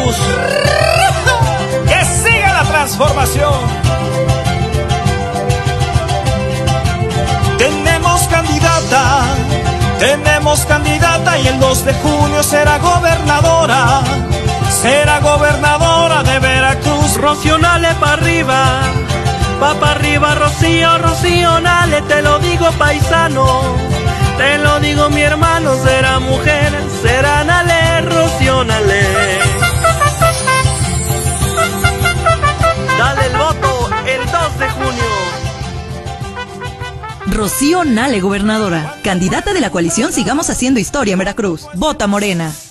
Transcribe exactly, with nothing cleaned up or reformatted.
Veracruz. ¡Que siga la transformación! Tenemos candidata, tenemos candidata y el dos de junio será gobernadora. Será gobernadora de Veracruz. Rocío, nale pa' arriba, va pa' arriba Rocío, Rocío, nale, te lo digo paisano, te lo digo mi hermano, será mujer, será nale, Rocío, nale. Dale el voto el dos de junio. Rocío Nale, gobernadora, candidata de la coalición Sigamos Haciendo Historia en Veracruz. Vota Morena.